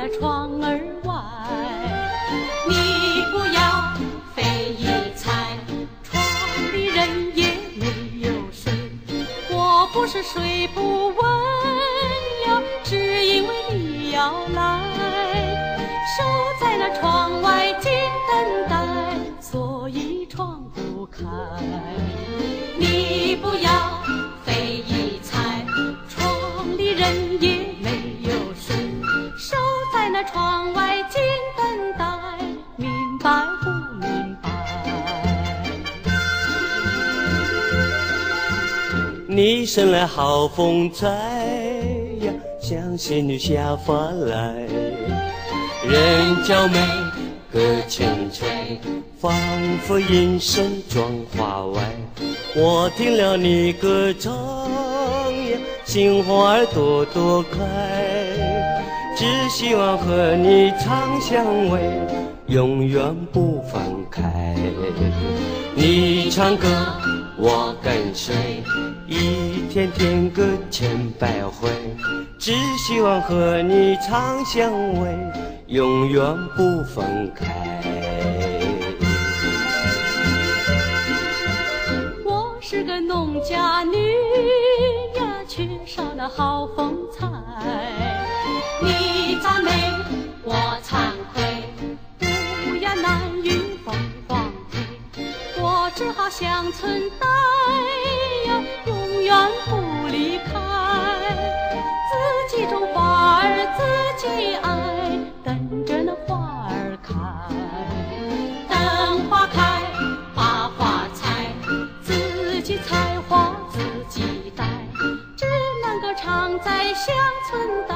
那窗儿外。你不要费一猜，窗里人也没有睡。我不是睡不稳呀，只因为你要来，守在那窗外静等待，所以窗不开。你不要费一猜，窗里人也没有睡，守在那窗外静等待，明白不明白？ 你生来好风采呀，像仙女下凡来，人娇美歌轻吹，仿佛隐身妆花外。我听了你歌唱呀，心花儿朵朵开，只希望和你长相偎，永远不分开。你唱歌我跟随，一天天歌千百回，只希望和你长相偎，永远不分开。 我是个农家女呀，缺少那好风采。你赞美我惭愧，不呀难于凤凰飞，我只好像存待呀，永远不离开。自己种花儿自己爱，等着那花儿开。等花开把花采，自己采花自己戴，只能够常在乡村待。